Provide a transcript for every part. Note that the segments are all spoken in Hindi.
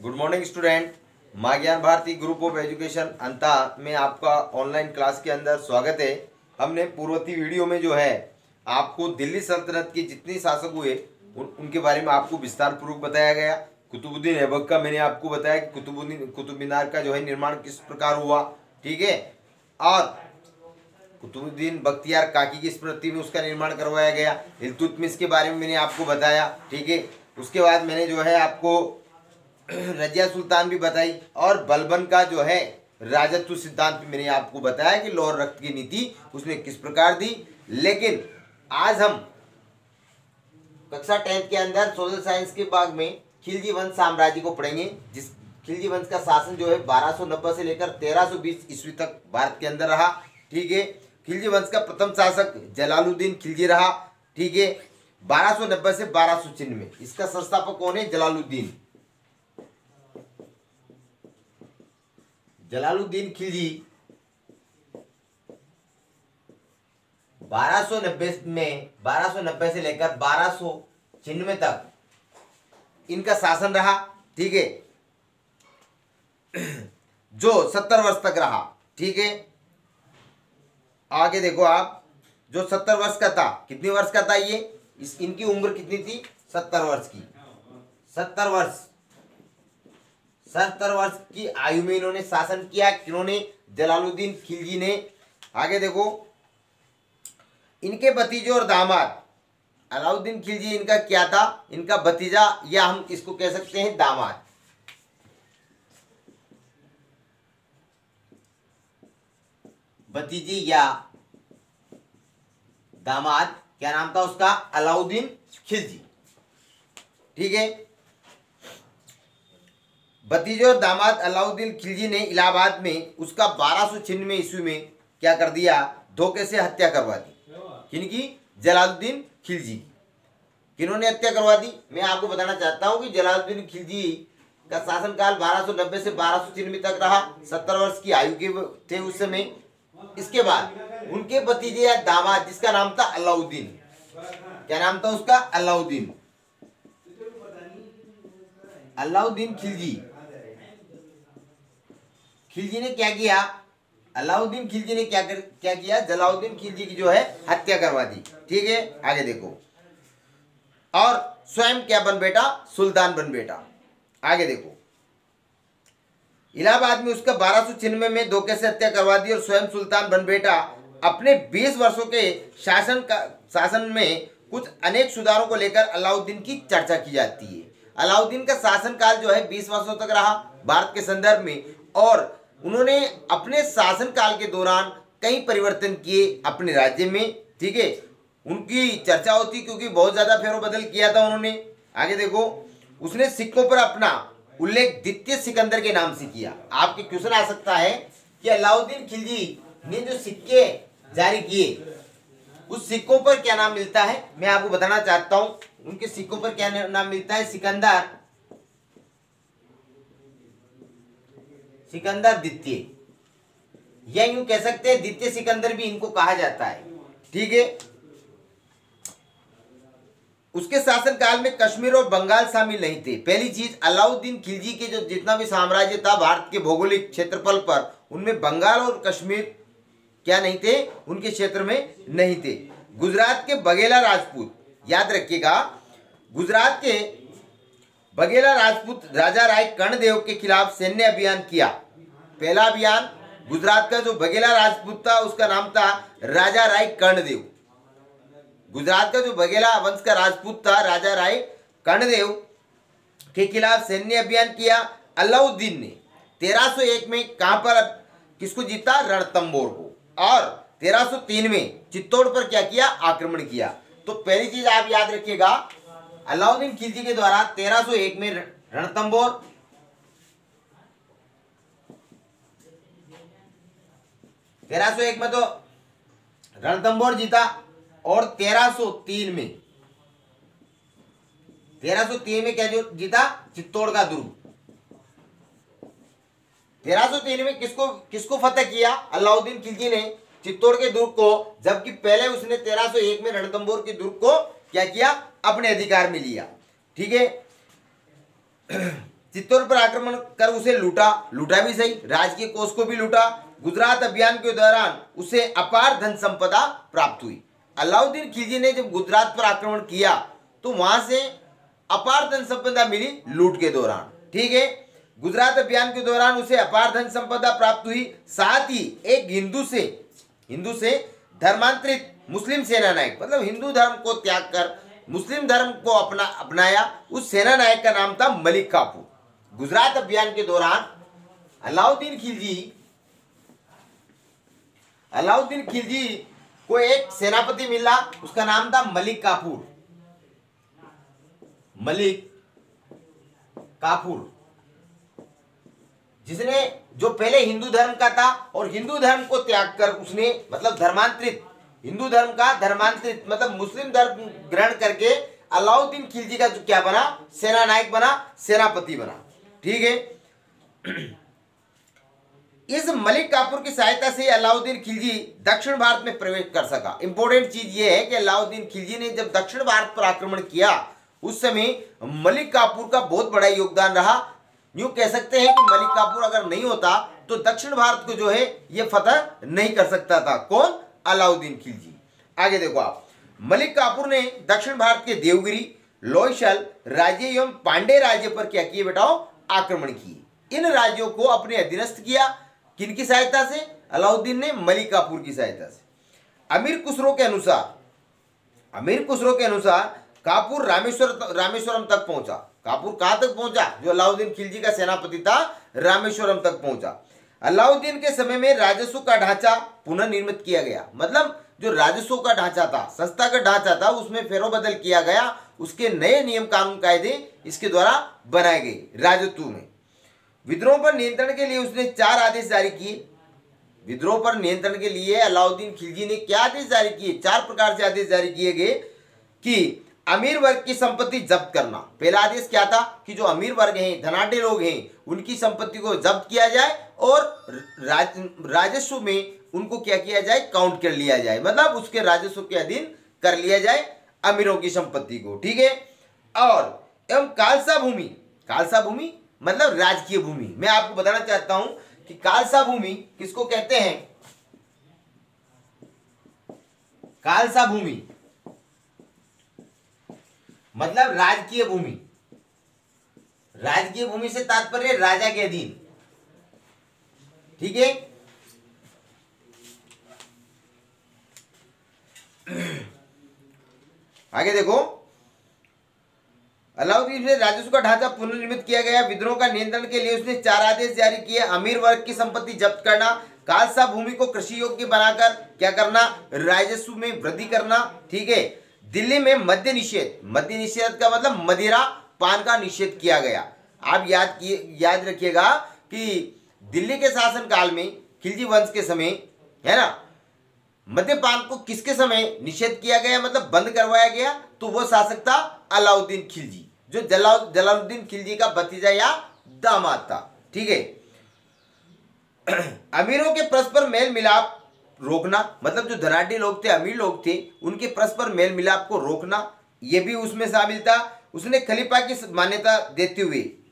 Good morning student. Maa Gyan Bharti group of education Anta में आपका ऑनलाइन क्लास के अंदर स्वागत है। हमने पूर्ववर्ती वीडियो में जो है आपको दिल्ली सल्तनत के जितने शासक हुए उनके बारे में आपको विस्तार पूर्वक बताया गया। कुतुबुद्दीन ऐबक का मैंने आपको बताया कि कुतुब मीनार का जो है निर्माण किस प्रकार हुआ, ठीक है। और कुतुबुद्दीन बख्तियार काकी की स्मृति में उसका निर्माण करवाया गया। इल्तुतमिश के बारे में मैंने आपको बताया, ठीक है। उसके बाद मैंने जो है आपको रजिया सुल्तान भी बताई और बलबन का जो है राजत्व सिद्धांत मैंने आपको बताया कि लाहौर रक्त की नीति उसने किस प्रकार दी। लेकिन आज हम कक्षा 10 के अंदर सोशल साइंस के भाग में खिलजी वंश साम्राज्य को पढ़ेंगे, जिस खिलजी वंश का शासन जो है 1290 से लेकर 1320 ईस्वी तक भारत के अंदर रहा, ठीक है। खिलजी वंश का प्रथम शासक जलालुद्दीन खिलजी रहा, ठीक है, 1290 से 1296। इसका संस्थापक कौन है? जलालुद्दीन खिलजी 1290 से लेकर 1296 तक इनका शासन रहा, ठीक है, जो 70 वर्ष तक रहा, ठीक है। आगे देखो आप, जो 70 वर्ष का था, कितने वर्ष का था ये? इनकी उम्र कितनी थी? 70 वर्ष की। 70 वर्ष की आयु में इन्होंने शासन किया। किन्होंने? जलालुद्दीन खिलजी ने। आगे देखो, इनके भतीजे और दामाद अलाउद्दीन खिलजी इनका क्या था? इनका भतीजा, या हम इसको कह सकते हैं दामाद। भतीजे या दामाद, क्या नाम था उसका? अलाउद्दीन खिलजी, ठीक है। भतीजे और दामाद अलाउद्दीन खिलजी ने इलाहाबाद में उसका 1296 ईस्वी में क्या कर दिया? धोखे से हत्या करवा दी। किनकी? जलालुद्दीन खिलजी। किन्होंने हत्या करवा दी? मैं आपको बताना चाहता हूं कि जलालुद्दीन खिलजी का शासनकाल 1290 से 1296 तक रहा। 70 वर्ष की आयु के थे उस समय। इसके बाद उनके भतीजे या दामाद, जिसका नाम था अलाउद्दीन, क्या नाम था उसका? अलाउद्दीन खिलजी ने क्या किया? अलाउद्दीन खिलजी ने क्या किया? जलालुद्दीन खिलजी की जो है हत्या करवा दी, ठीक है। आगे देखो, और स्वयं क्या बन बैठा? सुल्तान बन बैठा। आगे देखो, इलाहाबाद में उसका 1296 में धोखे से हत्या करवा दी और स्वयं सुल्तान बन बैठा। अपने 20 वर्षों के शासन में कुछ अनेक सुधारों को लेकर अलाउद्दीन की चर्चा की जाती है। अलाउद्दीन का शासनकाल जो है 20 वर्षों तक रहा भारत के संदर्भ में, और उन्होंने अपने शासनकाल के दौरान कई परिवर्तन किए अपने राज्य में, ठीक है। उनकी चर्चा होती क्योंकि बहुत ज्यादा फेरबदल किया था उन्होंने। आगे देखो, उसने सिक्कों पर अपना उल्लेख द्वितीय सिकंदर के नाम से किया। आपके क्वेश्चन आ सकता है कि अलाउद्दीन खिलजी ने जो सिक्के जारी किए, उस सिक्कों पर क्या नाम मिलता है? मैं आपको बताना चाहता हूं, उनके सिक्कों पर क्या नाम मिलता है? सिकंदर द्वितीय, या यूं कह सकते हैं द्वितीय सिकंदर भी इनको कहा जाता है, ठीक है। उसके शासनकाल में कश्मीर और बंगाल शामिल नहीं थे। पहली चीज, अलाउद्दीन खिलजी के जो जितना भी साम्राज्य था भारत के भौगोलिक क्षेत्रफल पर, उनमें बंगाल और कश्मीर क्या नहीं थे? उनके क्षेत्र में नहीं थे। गुजरात के बघेला राजपूत, याद रखिएगा, गुजरात के बघेला राजपूत राजा राय कर्णदेव के खिलाफ सैन्य अभियान किया। पहला अभियान गुजरात का जो बघेला राजपूत था उसका नाम था राजा राय कर्णदेव। गुजरात का जो बघेला वंश का राजपूत था राजा राय कर्णदेव के खिलाफ सैन्य अभियान किया। अलाउद्दीन ने 1301 में कहां पर किसको जीता? रणथंबोर को। और 1303 में चित्तौड़ पर क्या किया? आक्रमण किया। तो पहली चीज आप याद रखिएगा, अलाउद्दीन खिलजी के द्वारा 1301 में रणथंबोर, 1301 में तो रणथंबोर जीता, और 1303 में क्या जो जीता? चित्तौड़ का दुर्ग। 1303 में किसको फतेह किया? अलाउद्दीन खिलजी ने चित्तौड़ के दुर्ग को, जबकि पहले उसने 1301 में रणथंबोर के दुर्ग को क्या किया? अपने अधिकार में लिया, ठीक है। चित्तौड़ पर आक्रमण कर उसे लूटा, लूटा भी सही, राजकीय कोष को भी लूटा। गुजरात अभियान के दौरान उसे अपार धन संपदा प्राप्त हुई। अलाउद्दीन खिलजी ने जब गुजरात पर आक्रमण किया तो वहां से अपार धन संपदा मिली लूट के दौरान, ठीक है। गुजरात अभियान के दौरान उसे अपार धन संपदा प्राप्त हुई। साथ ही एक हिंदू से धर्मांतरित मुस्लिम सेना नायक, मतलब हिंदू धर्म को त्याग कर मुस्लिम धर्म को अपनाया, उस सेना नायक का नाम था मलिक काफूर। गुजरात अभियान के दौरान अलाउद्दीन खिलजी को एक सेनापति मिला, उसका नाम था मलिक काफूर, जिसने जो पहले हिंदू धर्म का था और हिंदू धर्म को त्याग कर उसने मतलब धर्मांतरित, हिंदू धर्म का धर्मांतरित मतलब मुस्लिम धर्म ग्रहण करके अलाउद्दीन खिलजी का जो क्या बना, सेना नायक बना, सेनापति बना, ठीक है। इस मलिक काफूर की सहायता से अलाउद्दीन खिलजी दक्षिण भारत में प्रवेश कर सका। इंपॉर्टेंट चीज यह है कि अलाउद्दीन खिलजी ने जब दक्षिण भारत पर आक्रमण किया उस समय मलिक काफूर का बहुत बड़ा योगदान रहा। यूं कह सकते हैं कि मलिक काफूर अगर नहीं होता तो दक्षिण भारत को जो है ये फतह नहीं कर सकता था। कौन? अलाउद्दीन खिलजी। आगे देखो आप, मलिक काफूर ने दक्षिण भारत के देवगिरी, लोईसल राज्य एवं पांडे राज्य पर क्या किए बेटाओ? आक्रमण किए। इन राज्यों को अपने अधीनस्थ किया। किनकी सहायता से? अलाउद्दीन ने मलिक काफूर की सहायता से। अमीर खुसरो के अनुसार काफूर रामेश्वरम तक पहुंचा। काफूर कहां तक पहुंचा? जो अलाउद्दीन खिलजी का सेनापति था, रामेश्वरम तक पहुंचा। अलाउद्दीन के समय में राजस्व का ढांचा पुनर्निर्मित किया गया, मतलब जो राजस्व का ढांचा था, संस्था का ढांचा था, उसमें फेरबदल किया गया। उसके नए नियम कानून कायदे इसके द्वारा बनाए गए राजस्व में। विद्रोह पर नियंत्रण के लिए उसने 4 आदेश जारी किए। विद्रोह पर नियंत्रण के लिए अलाउद्दीन खिलजी ने क्या आदेश जारी किए? 4 प्रकार से आदेश जारी किए गए कि अमीर वर्ग की संपत्ति जब्त करना। पहला आदेश क्या था कि जो अमीर वर्ग हैं, धनाढ्य लोग हैं, उनकी संपत्ति को जब्त किया जाए और राजस्व में उनको क्या किया जाए? काउंट कर लिया जाए, मतलब उसके राजस्व के अधीन कर लिया जाए अमीरों की संपत्ति को, ठीक है। और एवं खालसा भूमि मतलब राजकीय भूमि। मैं आपको बताना चाहता हूं कि खालसा भूमि किसको कहते हैं? खालसा भूमि मतलब राजकीय भूमि। राजकीय भूमि से तात्पर्य राजा के अधीन, ठीक है। आगे देखो, अलाउद्दीन ने राजस्व का ढांचा पुनर्निर्मित किया गया। विद्रोह का नियंत्रण के लिए उसने 4 आदेश जारी किए। अमीर वर्ग की संपत्ति जब्त करना, खालसा भूमि को कृषि योग्य बनाकर क्या करना? राजस्व में वृद्धि करना, ठीक है। दिल्ली में मद्य निषेध का मतलब मदिरा पान का निषेध किया गया। आप याद रखिएगा कि दिल्ली के शासन काल में खिलजी वंश के समय, है ना, मद्यपान को किसके समय निषेध किया गया, मतलब बंद करवाया गया? तो वो शासक था अलाउद्दीन खिलजी, जो जलालुद्दीन खिलजी का भतीजा या दामाद था, ठीक है। अमीरों के परस्पर मेल मिलाप रोकना, मतलब जो धनाढ्य लोग थे, अमीर लोग थे, उनके परस्पर मेल मिलाप को रोकना, ये भी उसमें शामिल था। उसने खलीफा की मान्यता देते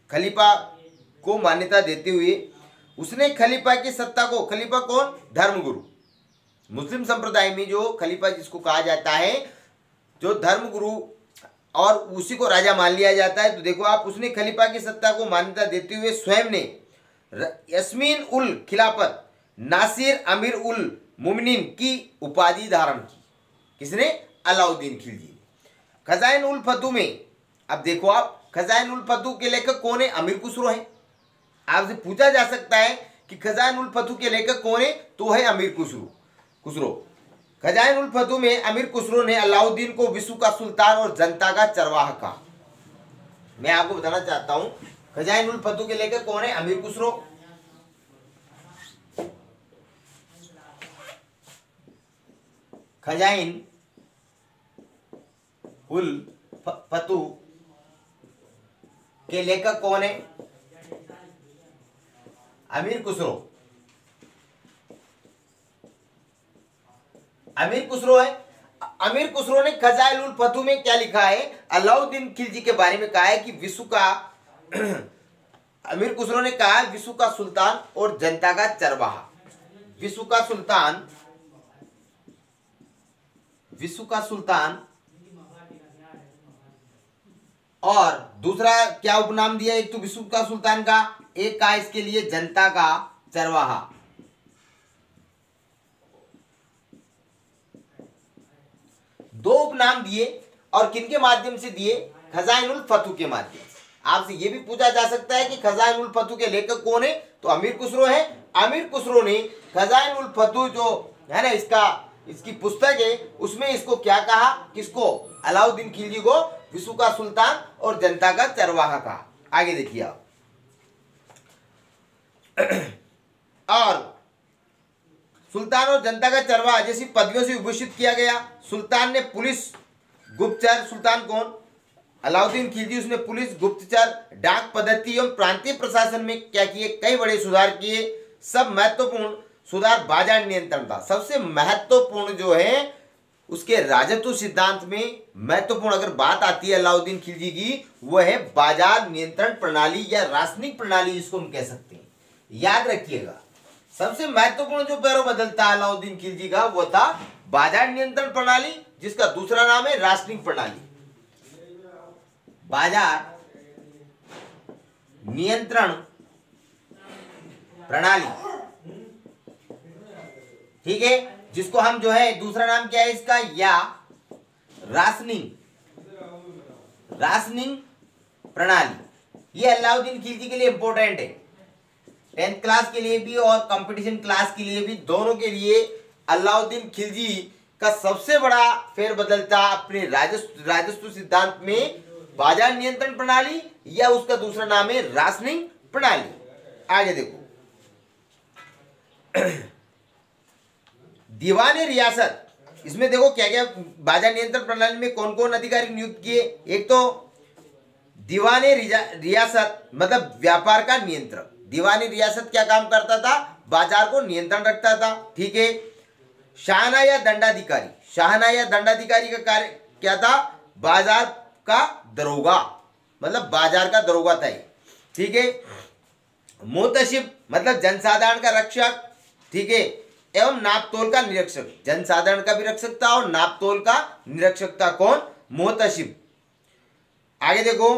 हुए उसने खलीफा की सत्ता को, खलीफा कौन? धर्मगुरु। मुस्लिम संप्रदाय में जो खलीफा जिसको कहा जाता है, जो धर्मगुरु, और उसी को राजा मान लिया जाता है। तो देखो आप, उसने खलीफा की सत्ता को मान्यता देते हुए स्वयं ने यस्मीन उल खिलाफत नासिर अमीर उल मुमिनीन की उपाधि धारण की। किसने? अलाउद्दीन खिलजी। खजाइन उल फतू में, अब देखो आप, खजाइन उल फतू के लेखक कौन है? अमीर खुसरो है। आपसे पूछा जा सकता है कि खजाइन उल फतू के लेखक कौन है? तो है अमीर खुसरो। खजाइन उल फतू में अमीर खुसरो ने अलाउद्दीन को विश्व का सुल्तान और जनता का चरवाहा कहा। मैं आपको बताना चाहता हूं, खजाइन उल फतू के लेखक कौन है? अमीर खुसरो। खजाइन उल फतू के लेखक कौन है? अमीर खुसरो। अमीर खुसरो है। अमीर खुसरो ने खजाइन उल फतू में क्या लिखा है? अलाउद्दीन खिलजी के बारे में कहा है कि विश्व का अमीर खुसरो ने कहा विश्व का सुल्तान और जनता का चरवाहा। विश्व का सुल्तान, विश्व का सुल्तान और दूसरा क्या उपनाम दिया, एक तो विश्व का सुल्तान का, एक का इसके लिए जनता का चरवाहा। दो उपनाम दिए और किनके माध्यम से दिए, खजाइनुल फतू के माध्यम से। आपसे यह भी पूछा जा सकता है कि खजाइनुल फतू के लेखक कौन है, तो अमीर खुसरो है। अमीर खुसरो ने खजाइनुल फतू जो है ना इसकी पुस्तक है उसमें इसको क्या कहा, किसको, अलाउद्दीन खिलजी को विश्व का सुल्तान और जनता का चरवाहा कहा। आगे देखिए आप। और सुल्तान और जनता का चरवाहा जैसी पदवियों से विभूषित किया गया। सुल्तान ने पुलिस, गुप्तचर, सुल्तान कौन, अलाउद्दीन खिलजी, उसने पुलिस, गुप्तचर, डाक पद्धति एवं प्रांतीय प्रशासन में क्या किए, कई बड़े सुधार किए। सब महत्वपूर्ण सुधार बाजार नियंत्रण था। सबसे महत्वपूर्ण जो है उसके राजत्व सिद्धांत में महत्वपूर्ण अगर बात आती है अलाउद्दीन खिलजी की, वह है बाजार नियंत्रण प्रणाली या राशनिक प्रणाली, जिसको हम कह सकते हैं। याद रखिएगा, सबसे महत्वपूर्ण जो पैरों बदलता है अलाउद्दीन खिलजी का वो था बाजार नियंत्रण प्रणाली, जिसका दूसरा नाम है राशनिक प्रणाली। बाजार नियंत्रण प्रणाली, ठीक है, जिसको हम जो है दूसरा नाम क्या है इसका, या राशनिंग प्रणाली। ये अलाउद्दीन खिलजी के लिए इंपॉर्टेंट है, 10th क्लास के लिए भी और कंपटीशन क्लास के लिए भी, दोनों के लिए। अलाउद्दीन खिलजी का सबसे बड़ा फेरबदल था अपने राजस्व सिद्धांत में बाजार नियंत्रण प्रणाली, या उसका दूसरा नाम है राशनिंग प्रणाली। आगे देखो, दीवान रियासत, इसमें देखो क्या क्या बाजार नियंत्रण प्रणाली में कौन कौन अधिकारी नियुक्त किए। एक तो दीवान रियासत मतलब व्यापार का नियंत्रण। दीवान रियासत क्या काम करता था, बाजार को नियंत्रण रखता था, ठीक है। शाहना या दंडाधिकारी, शाहना या दंडाधिकारी का कार्य क्या था, बाजार का दरोगा, मतलब बाजार का दरोगा था, ठीक है। मोहतशिब मतलब जनसाधारण का रक्षक, ठीक है, एवं नापतोल का निरीक्षक। जनसाधारण का भी रख सकता और नापतोल का निरीक्षक था कौन, मोहतशिब। आगे देखो,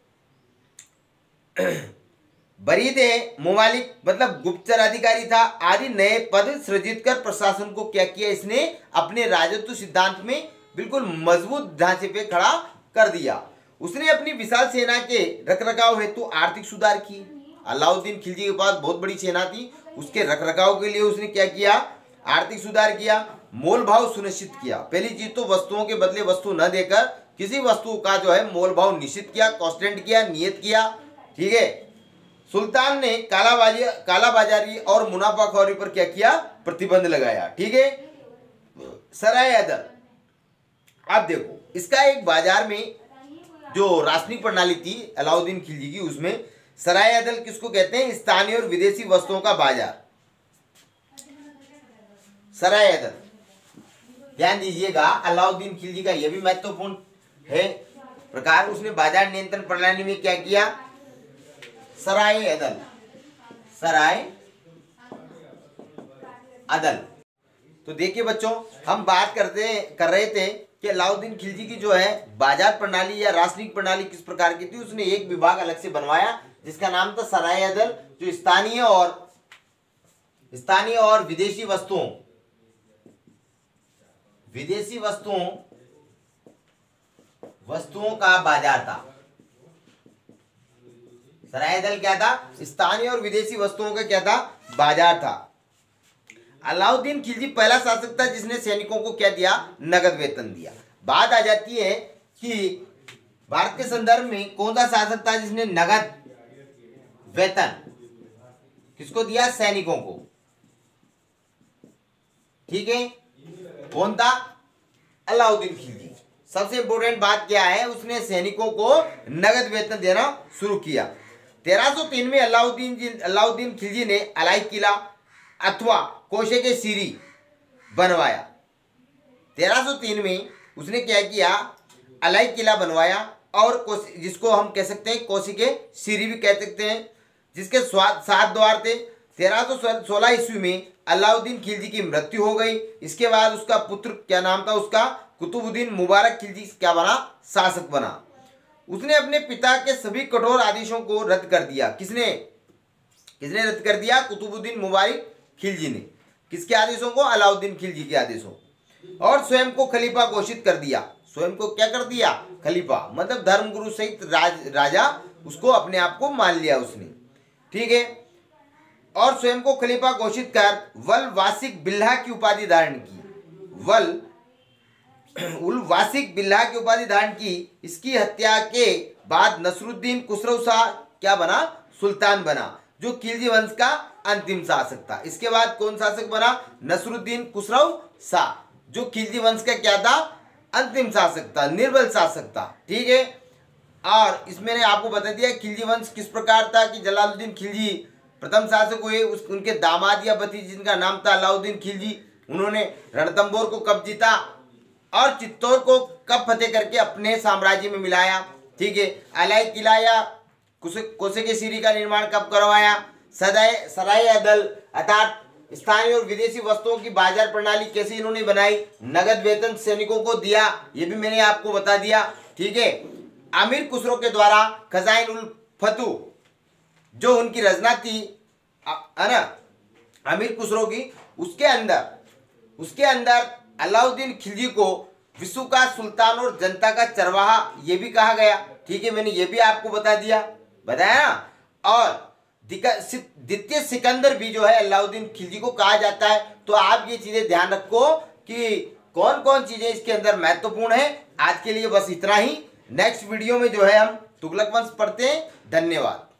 बरीदे मुमालिक मतलब गुप्तचर अधिकारी था। आदि नए पद सृजित कर प्रशासन को क्या किया, इसने अपने राजत्व सिद्धांत में बिल्कुल मजबूत ढांचे पे खड़ा कर दिया। उसने अपनी विशाल सेना के रखरखाव हेतु आर्थिक सुधार किए। अलाउद्दीन खिलजी के पास बहुत बड़ी सेना थी, उसके रखरखाव के लिए उसने क्या किया, आर्थिक सुधार किया। मोल भाव सुनिश्चित किया। पहली चीज तो वस्तुओं के बदले वस्तु न देकर किसी वस्तु का जो है मोल भाव निश्चित किया, कॉन्स्टेंट किया, नियत किया, ठीक है। सुल्तान ने कालाबाजारी और मुनाफाखोरी पर क्या किया, प्रतिबंध लगाया, ठीक है। सराय अदल, अब देखो इसका एक बाजार में जो राशनिक प्रणाली थी अलाउद्दीन खिलजी की, उसमें सराय अदल किसको कहते हैं, स्थानीय और विदेशी वस्तुओं का बाजार। सराय अदल ध्यान दीजिएगा, अलाउद्दीन खिलजी का यह भी महत्वपूर्ण है प्रकार। उसने बाजार नियंत्रण प्रणाली में क्या किया, सराय अदल, सराय अदल। तो देखिए बच्चों, हम बात कर रहे थे कि अलाउद्दीन खिलजी की जो है बाजार प्रणाली या राशनिक प्रणाली किस प्रकार की थी। उसने एक विभाग अलग से बनवाया जिसका नाम था सराय अदल, जो स्थानीय और विदेशी वस्तुओं का बाजार था। सराय अदल क्या था, स्थानीय और विदेशी वस्तुओं का क्या था, बाजार था। अलाउद्दीन खिलजी पहला शासक था जिसने सैनिकों को क्या दिया, नगद वेतन दिया। बात आ जाती है कि भारत के संदर्भ में कौन सा शासक था जिसने नगद वेतन किसको दिया, सैनिकों को, ठीक है। कौन था, अलाउद्दीन खिलजी। सबसे इंपॉर्टेंट बात क्या है, उसने सैनिकों को नगद वेतन देना शुरू किया। 1303 में अलाउद्दीन खिलजी ने अलाई किला अथवा कोशे के सीरी बनवाया। 1303 में उसने क्या किया, अलाई किला बनवाया और जिसको हम कह सकते हैं कोशी के सीरी भी कह सकते हैं, जिसके 7 द्वार थे। 1316 ईस्वी में अलाउद्दीन खिलजी की मृत्यु हो गई। इसके बाद उसका पुत्र, क्या नाम था उसका, कुतुबुद्दीन मुबारक खिलजी क्या बना, शासक बना। उसने अपने पिता के सभी कठोर आदेशों को रद्द कर दिया। किसने रद्द कर दिया? कुतुबुद्दीन मुबारक खिलजी ने। किसके आदेशों को? अलाउद्दीन खिलजी के आदेशों। और स्वयं को खलीफा घोषित कर दिया। स्वयं को क्या कर दिया? खलीफा, मतलब धर्मगुरु सहित राजा उसको अपने आप को मान लिया उसने, ठीक है। और स्वयं को खलीफा घोषित कर वल वासिक बिल्लाह की उपाधि धारण की। उल वासिक बिल्लाह की उपाधि धारण की। इसकी हत्या के बाद नसरुद्दीन खुसरो शाह क्या बना? सुल्तान बना, जो खिलजी वंश का अंतिम शासक था। इसके बाद कौन शासक बना? नसरुद्दीन खुसरो शाह, जो खिलजी वंश का क्या था? अंतिम शासक था, निर्बल शासक था, ठीक है। और इसमें ने आपको बता दिया खिलजी वंश किस प्रकार था कि जलालुद्दीन खिलजी प्रथम शासक हुए। उनके दामाद या भतीजे जिनका नाम था अलाउद्दीन खिलजी, उन्होंने रणथंभौर को कब जीता और चित्तौड़ को कब फतेह करके अपने साम्राज्य में मिलाया, ठीक है। अलाई किला या कोसे के सीरी का निर्माण कब करवाया। सराय अदल अर्थात स्थानीय और विदेशी वस्तुओं की बाजार प्रणाली कैसे इन्होंने बनाई। नगद वेतन सैनिकों को दिया, ये भी मैंने आपको बता दिया, ठीक है। अमीर खुसरो के द्वारा खजाइन उल फतू जो उनकी रचना थी, है ना, अमीर खुसरो की, उसके अंदर अलाउद्दीन खिलजी को विश्व का सुल्तान और जनता का चरवाहा ये भी कहा गया, ठीक है। मैंने ये भी आपको बताया ना। और द्वितीय सिकंदर भी जो है अलाउद्दीन खिलजी को कहा जाता है। तो आप ये चीजें ध्यान रखो कि कौन कौन चीजें इसके अंदर महत्वपूर्ण है। आज के लिए बस इतना ही। नेक्स्ट वीडियो में जो है हम तुगलक वंश पढ़ते हैं। धन्यवाद।